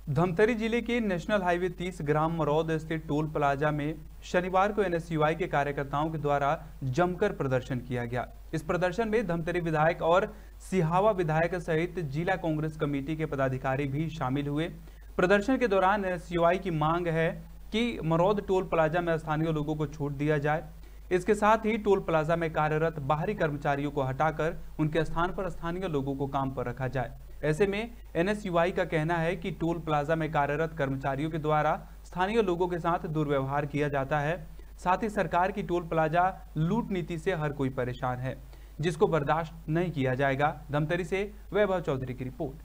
धमतरी जिले के national highway 30 ग्राम मरौद स्थित टोल प्लाजा में शनिवार को एनएसयूआई के कार्यकर्ताओं के द्वारा जमकर प्रदर्शन किया गया। इस प्रदर्शन में धमतरी विधायक और सिहावा विधायक सहित जिला कांग्रेस कमेटी के पदाधिकारी भी शामिल हुए। प्रदर्शन के दौरान एनएसयूआई की मांग है कि मरौद टोल प्लाजा में स्थानीय लोगों को छूट दिया जाए। इसके साथ ही टोल प्लाजा में कार्यरत बाहरी कर्मचारियों को हटाकर उनके स्थान पर स्थानीय लोगों को काम पर रखा जाए। ऐसे में एनएसयूआई का कहना है कि टोल प्लाजा में कार्यरत कर्मचारियों के द्वारा स्थानीय लोगों के साथ दुर्व्यवहार किया जाता है। साथ ही सरकार की टोल प्लाजा लूट नीति से हर कोई परेशान है, जिसको बर्दाश्त नहीं किया जाएगा। धमतरी से वैभव चौधरी की रिपोर्ट।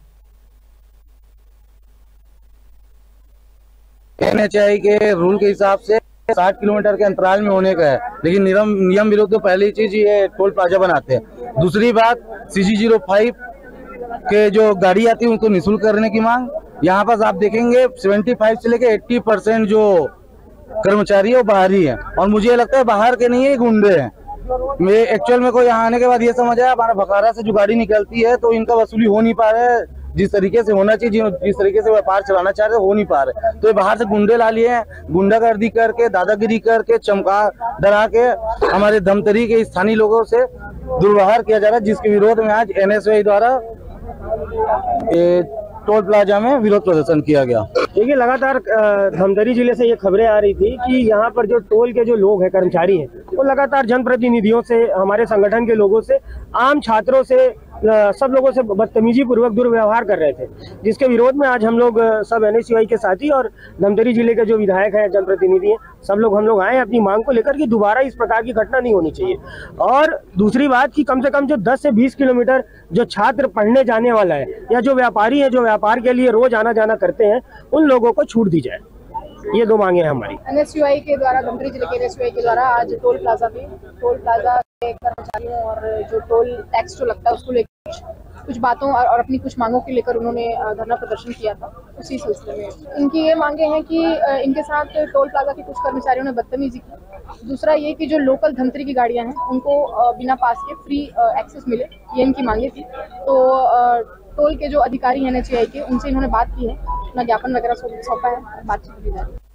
एनएचआई के रूल के हिसाब से 60 किलोमीटर के अंतराल में होने का है, लेकिन नियम विरुद्ध तो पहली चीज ये टोल प्लाजा बनाते हैं। दूसरी बात CG05 के जो गाड़ी आती है उनको निःशुल्क करने की मांग। यहाँ पर आप देखेंगे 75 से लेके 80% जो कर्मचारी है वो बाहरी है, और मुझे ये लगता है बाहर के नहीं है, गुंडे हैं। मैं एक्चुअल में को यहाँ आने के बाद ये समझ आया, हमारा भखारा से जो गाड़ी निकलती है तो इनका वसूली हो नहीं पा रहा है जिस तरीके से होना चाहिए, जिस तरीके से व्यापार चलाना चाह रहे हो नहीं पा रहे। तो ये बाहर से गुंडे ला लिए हैं, गुंडागर्दी करके, दादागिरी करके, चमका डरा के हमारे धमतरी के स्थानीय लोगों से दुर्व्यवहार किया जा रहा है, जिसके विरोध में आज एनएसयूआई द्वारा टोल प्लाजा में विरोध प्रदर्शन किया गया। देखिए, लगातार धमतरी जिले से ये खबरें आ रही थी कि यहाँ पर जो टोल के जो लोग हैं, कर्मचारी हैं, वो लगातार जनप्रतिनिधियों से, हमारे संगठन के लोगों से, आम छात्रों से, सब लोगों से बदतमीजी पूर्वक दुर्व्यवहार कर रहे थे, जिसके विरोध में आज हम लोग सब एनएसयूआई के साथी और धमतरी जिले के जो विधायक हैं, जनप्रतिनिधि हैं, सब लोग हम लोग आए अपनी मांग को लेकर कि दोबारा इस प्रकार की घटना नहीं होनी चाहिए। और दूसरी बात कि कम से कम जो 10 से 20 किलोमीटर जो छात्र पढ़ने जाने वाला है या जो व्यापारी है, जो व्यापार के लिए रोज आना जाना करते हैं, उन लोगों को छूट दी जाए। ये दो मांगे हैं हमारी। एनएसयूआई के द्वारा, धमतरी जिले के एनएसयूआई के द्वारा आज टोल प्लाजा के कर्मचारियों और जो टोल टैक्स जो लगता है उसको लेकर कुछ बातों और अपनी कुछ मांगों को लेकर उन्होंने धरना प्रदर्शन किया था। उसी सिलसिले में इनकी ये मांगे हैं कि इनके साथ टोल प्लाजा के कुछ कर्मचारियों ने बदतमीजी की। दूसरा ये कि जो लोकल धमतरी की गाड़ियां हैं उनको बिना पास के फ्री एक्सेस मिले, ये इनकी मांगे थी। तो टोल के जो अधिकारी हैं एनएचएआई के, उनसे इन्होंने बात की है, अपना ज्ञापन वगैरह सौंपा है, बातचीत की जा रही है।